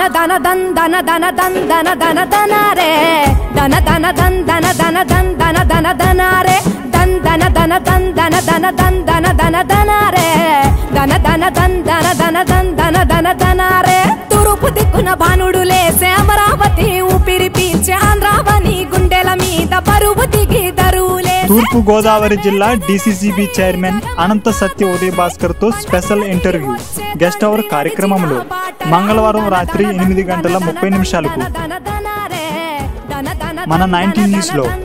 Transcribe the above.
దన దన్ దన దన దన్ దన దన దనరే దన దన దన్ దన దన దన్ దన దన దనరే దన్ దన దన దన్ దన దన దన్ దన దన దనరే దన దన దన్ దన దన దన్ దన దన దనరే తూర్పు దిక్కున బాణుడు లేసే అమరావతి ఊపిరి పీల్చే ఆంధ్రావని గుండెల మీద బరువు దిగి దరువులే. తూర్పు గోదావరి జిల్లా డిసిసిబి చైర్మన్ అనంత సత్య ఉదయ్ భాస్కర్ తో స్పెషల్ ఇంటర్వ్యూ గెస్ట్ అవర్ కార్యక్రమంలో మంగళవారం రాత్రి 8 గంటల 30 నిమిషాలకు మన 19 న్యూస్ లో.